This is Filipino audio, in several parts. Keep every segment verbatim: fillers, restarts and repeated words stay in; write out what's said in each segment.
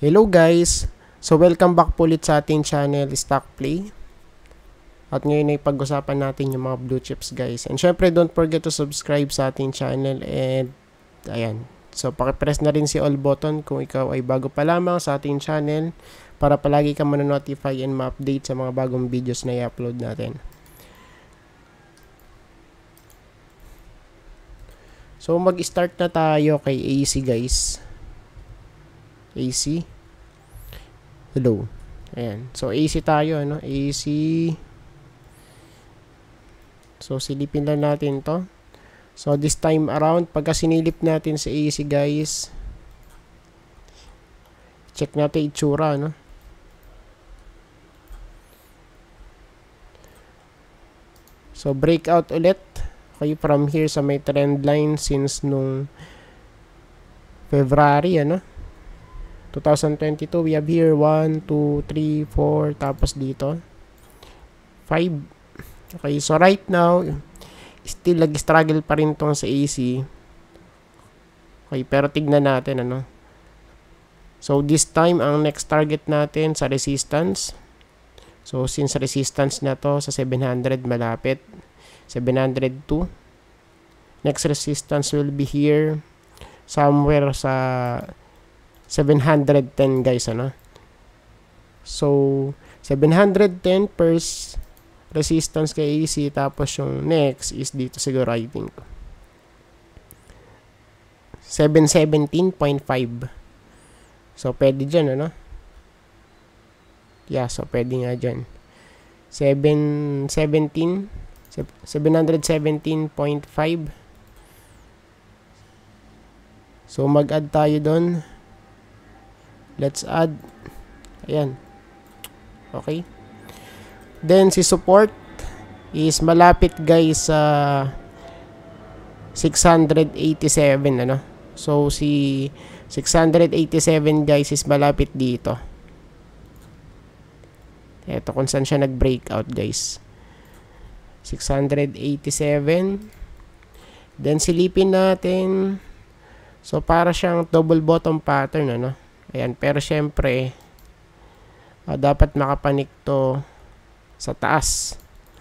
Hello guys! So welcome back po ulit sa ating channel Stock Play. At ngayon ay pag-usapan natin yung mga blue chips guys. And syempre don't forget to subscribe sa ating channel and ayan. So pakipress na rin si all button kung ikaw ay bago pa lamang sa ating channel para palagi ka manonotify and ma-update sa mga bagong videos na i-upload natin. So mag-start na tayo kay A C guys. A C. Hello. Ayan. So, A C tayo, ano? A C. So, silipin lang natin to. So, this time around, pagka sinilip natin sa A C, guys, check natin itsura, no? So, breakout ulit. Okay, from here sa may trend line since nung February, ano? twenty twenty-two, we have here one, two, three, four, tapos dito five. Okay, so right now still nag-struggle pa rin tong sa A C. Okay, pero tignan natin ano. So this time ang next target natin sa resistance. So since resistance na to sa seven hundred malapit, seven hundred two. Next resistance will be here somewhere sa seven hundred ten guys, ano? So, seven hundred ten first resistance kay A C, tapos yung next is dito siguro I think seven seventeen point five. So, pwede dyan, ano? Yeah, so pwede nga dyan. seven seventeen, seven seventeen point five. So, mag-add tayo doon. Let's add. Ayan. Okay. Then, si support is malapit guys sa uh, six eighty-seven, ano. So, si six eighty-seven guys is malapit dito. Ito kung saan siya nag-breakout guys. six eighty-seven. Then, silipin natin. So, para siyang double bottom pattern, ano. Ayan, pero syempre uh, dapat makapanik to sa taas.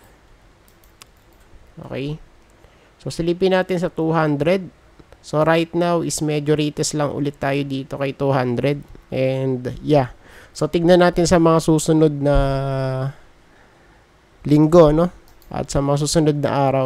Okay. So, silipin natin sa two hundred. So, right now is medyo retest lang ulit tayo dito kay two hundred. And, yeah. So, tignan natin sa mga susunod na linggo, no? At sa mga susunod na araw.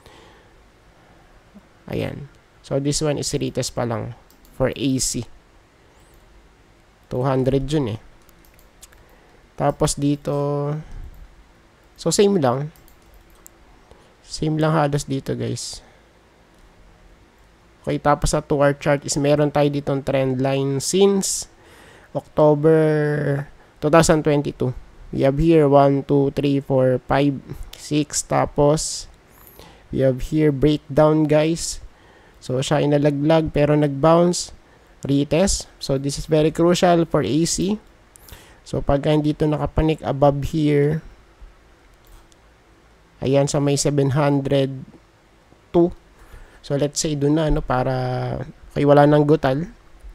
Ayan. So, this one is retest pa lang for A C. two hundred yun eh. Tapos dito, so same lang. Same lang halos dito guys. Okay, tapos sa two hour chart is meron tayo ditong trend line since October twenty twenty-two. We have here one, two, three, four, five, six. Tapos, we have here breakdown guys. So, siya ay nalaglag pero nag-bounce. Retest. So, this is very crucial for A C. So, pagka dito nakapanik above here, ayan sa may seven hundred two. So, let's say doon na, no, para kay wala nang gutal.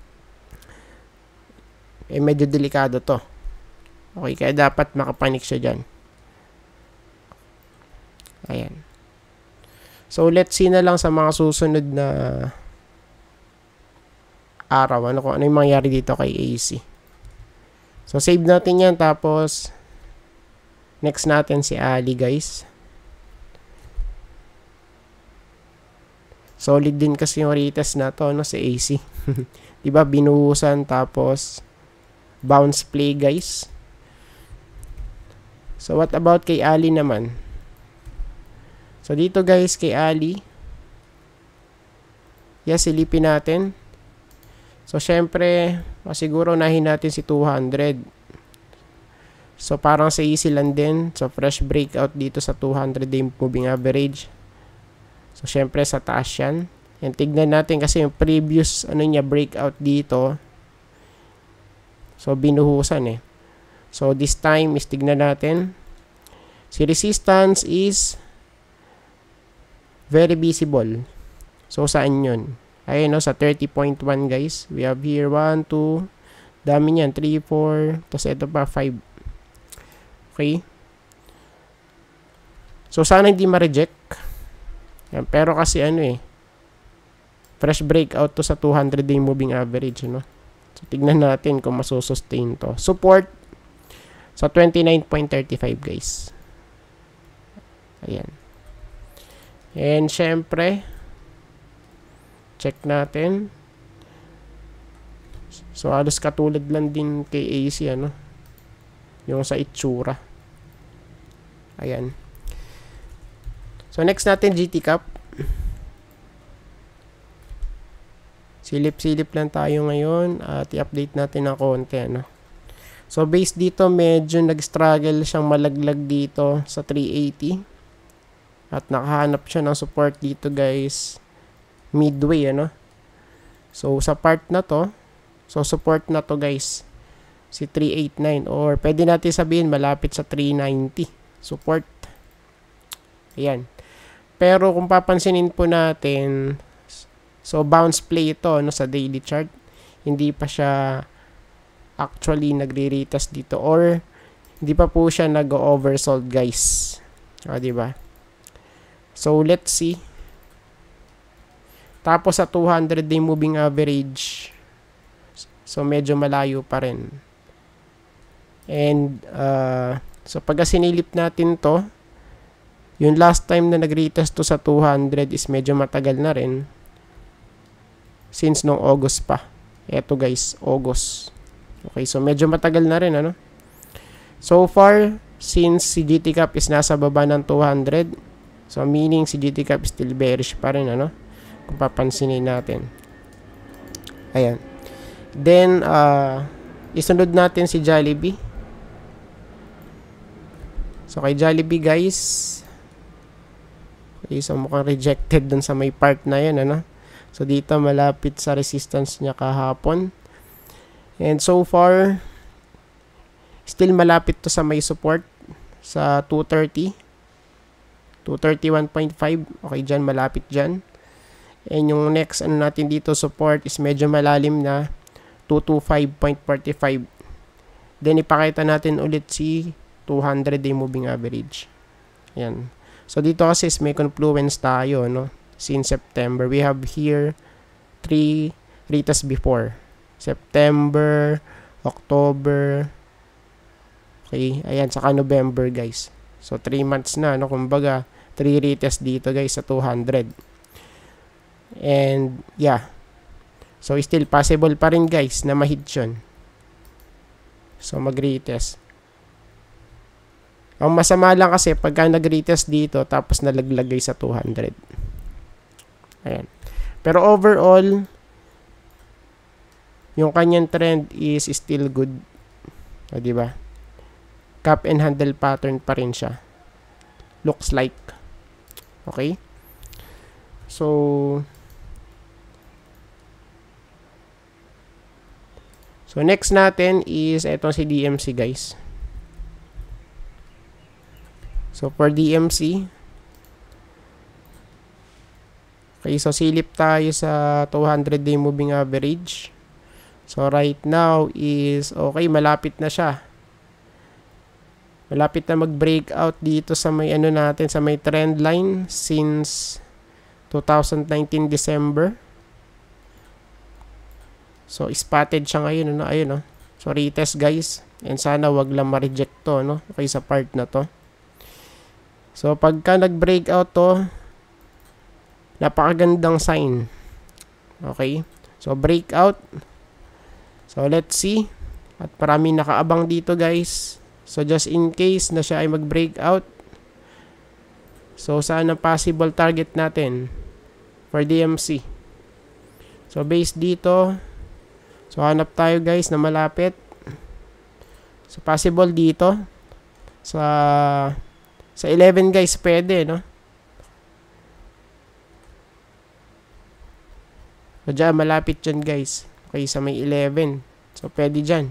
Eh, medyo delikado to. Okay, kaya dapat makapanik siya dyan. Ayan. So, let's see na lang sa mga susunod na araw, ano kung ano yung mangyari dito kay A C. So, save natin yan. Tapos, next natin si Ali, guys. Solid din kasi yung retest na to, no, si A C. Diba, binuhusan, tapos, bounce play, guys. So, what about kay Ali naman? So, dito, guys, kay Ali, yes, silipin natin. So, syempre, siguro nahin natin si two hundred. So, parang sa easy lang din. So, fresh breakout dito sa two hundred day moving average. So, syempre, sa taas yan. And tignan natin kasi yung previous, ano niya, breakout dito. So, binuhusan eh. So, this time is tignan natin. Si resistance is very visible. So, saan yun? Ayun, no, sa thirty point one guys. We have here one, two, Dami niyan. three, four. Tapos ito pa, five. Okay. So, sana hindi ma-reject. Yan. Pero kasi ano eh. Fresh breakout to sa two hundred day moving average. No? So, tignan natin kung masusustain to. Support sa twenty-nine point three five guys. Ayan. And syempre, check natin. So, halos katulad lang din kay A C, ano? Yung sa itsura. Ayan. So, next natin, G T Cap. Silip-silip lang tayo ngayon at i-update natin ng konti, ano? So, based dito, medyo nag-struggle siyang malaglag dito sa three eighty. At nakahanap siya ng support dito, guys. Midway, ano? So, sa part na to, so, support na to, guys. Si three eighty-nine. Or, pwede natin sabihin, malapit sa three ninety. Support. Ayan. Pero, kung papansinin po natin, so, bounce play ito, no, sa daily chart. Hindi pa siya actually nagre-retest dito. Or, hindi pa po siya nag-oversold, guys. O, diba? So, let's see. Tapos, sa two hundred day moving average, so, medyo malayo pa rin. And, uh, so, pag sinilip natin to, yung last time na nag-retest to sa two hundred is medyo matagal na rin. Since nung August pa. Eto guys, August. Okay, so medyo matagal na rin, ano? So far, since si G T Cap is nasa baba ng two hundred, so meaning si G T Cap is still bearish pa rin, ano? Kung papansinin natin. Ayan. Then, uh, isunod natin si Jollibee. So, kay Jollibee, guys, okay, so mukhang rejected dun sa may part na yun, ano? So, dito malapit sa resistance niya kahapon. And so far, still malapit to sa may support sa two thirty. two thirty-one point five. Okay, dyan, malapit dyan. And yung next, ano natin dito, support is medyo malalim na two twenty-five point four five. Then, ipakita natin ulit si two hundred day moving average. Ayan. So, dito kasi may confluence tayo, no? Since September. We have here three retests before. September, October, okay, ayan, saka November, guys. So, three months na, no? Kumbaga, three retests dito, guys, sa two hundred. And, yeah. So, still possible pa rin, guys, na ma-hit yun. So, mag-retest. Ang masama lang kasi, pagka nag-retest dito, tapos nalaglagay sa two hundred. Ayan. Pero overall, yung kanyang trend is still good. O, diba? Cup and handle pattern pa rin siya. Looks like. Okay? So, so next natin is etong si D M C, guys. So, for D M C, okay, so silip tayo sa two hundred day moving average. So, right now is, okay, malapit na siya. Malapit na mag-breakout dito sa may ano natin, sa may trend line since two thousand nineteen December. So, spotted siya ngayon, ano, ayun, no? So, retest, guys. And sana wag lang ma-reject to, no? Okay, sa part na to. So, pagka nag-breakout to, napakagandang sign. Okay? So, breakout. So, let's see. At marami nakaabang dito, guys. So, just in case na siya ay mag-breakout. So, saan ang possible target natin for D M C? So, based dito. So, hanap tayo, guys, na malapit. So, possible dito. Sa, sa eleven, guys, pwede, no? So, dyan, malapit dyan, guys. Okay, sa may eleven. So, pwede dyan.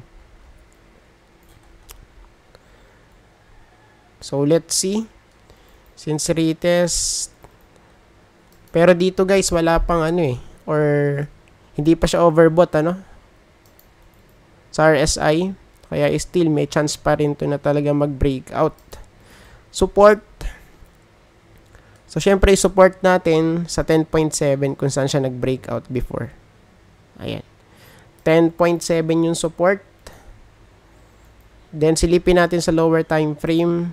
So, let's see. Since retest. Pero dito, guys, wala pang ano eh. Or, hindi pa siya overbought, ano? sa R S I. Kaya still may chance pa rin to na talaga mag-breakout. Support. So, syempre, support natin sa ten point seven kung saan siya nag-breakout before. Ayan. ten point seven yung support. Then, silipin natin sa lower time frame.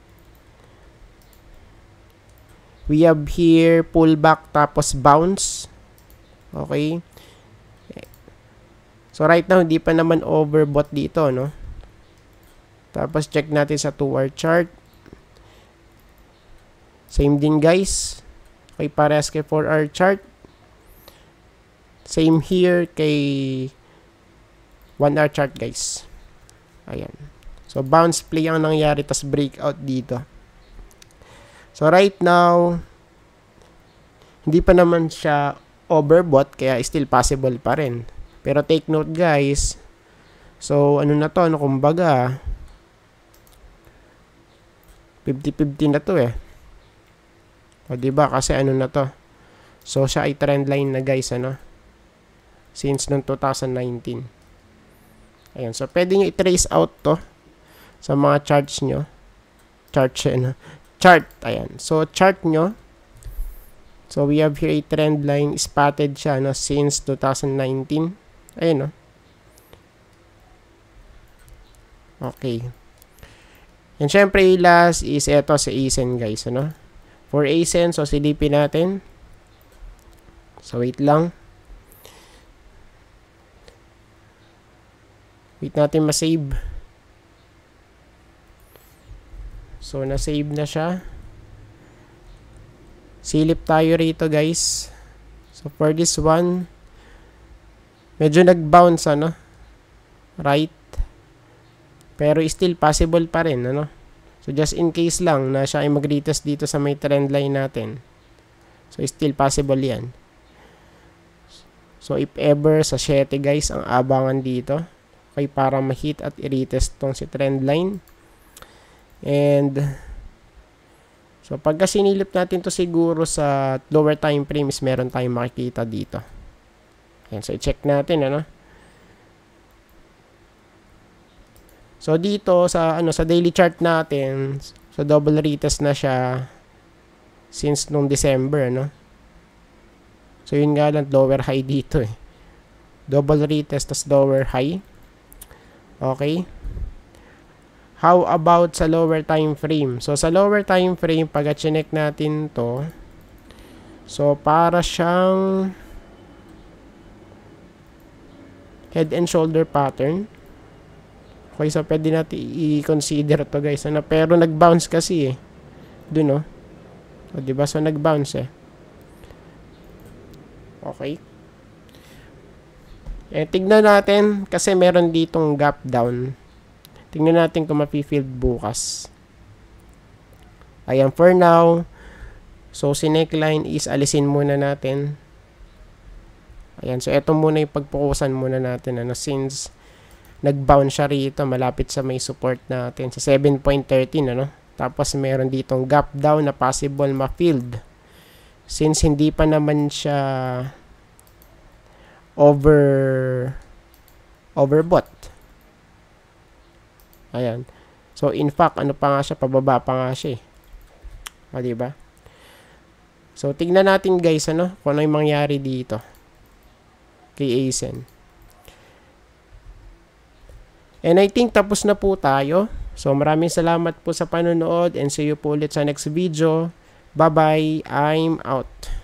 We have here pullback tapos bounce. Okay. So, right now, hindi pa naman overbought dito, no? Tapos, check natin sa two hour chart. Same din, guys. Okay, parehas kay four hour chart. Same here kay one hour chart, guys. Ayan. So, bounce play ang nangyari, tas breakout dito. So, right now, hindi pa naman siya overbought, kaya still possible pa rin. Pero take note, guys. So, ano na to? Ano, kumbaga, fifty fifty na to eh. O, diba? Kasi ano na to? So, siya ay trend line na, guys, ano? Since noong two thousand nineteen. Ayan. So, pwede nyo i-trace out to sa mga charts nyo. Chart siya, ano? Chart. Ayan. So, chart nyo. So, we have here a trend line. Spotted siya, no? Since two thousand nineteen. Ayan, no? Okay. And syempre, last is ito sa A S E N, guys, ano? For A S E N, so silipin natin. So, wait lang. Wait natin ma-save. So, na-save na siya. Silip tayo rito, guys. So, for this one, medyo nag-bounce, ano? Right? Pero still possible pa rin, ano? So, just in case lang na siya ay mag-retest dito sa may trend line natin. So, still possible yan. So, if ever sa seven, guys, ang abangan dito. Okay, para ma-hit at i-retest tong si trend line. And, so, pagka sinilip natin to siguro sa lower time frames, meron tayong makikita dito. Ayan, so, i-check natin, ano? So, dito, sa, ano, sa daily chart natin, so, double retest na siya since nung December, ano? So, yun nga lang, lower high dito, eh. Double retest, tas lower high. Okay. How about sa lower time frame? So, sa lower time frame, pag chinek natin to, so, para siyang head and shoulder pattern. Okay, so, pwede natin i-consider to, guys. Ano? Pero, nag-bounce kasi, eh. Doon, no? O, diba? So, nag-bounce, eh. Okay. Eh, tignan natin, kasi meron ditong gap down. Tingnan natin kung mapi-field bukas. Ayan, for now, so, si neckline is alisin muna natin. Ayan, so, eto muna yung pagpukusan muna natin, ano, since nag-bounce siya rito, malapit sa may support natin, sa seven point one three, ano. Tapos, meron ditong gap down na possible ma-field. Since hindi pa naman siya over overbought. Ayan. So, in fact, ano pa nga siya, pababa pa nga siya, eh. O, diba? So, tignan natin, guys, ano, kung ano yung mangyari dito kay A S E N. And I think tapos na po tayo. So, maraming salamat po sa panonood and see you po ulit sa next video. Bye-bye. I'm out.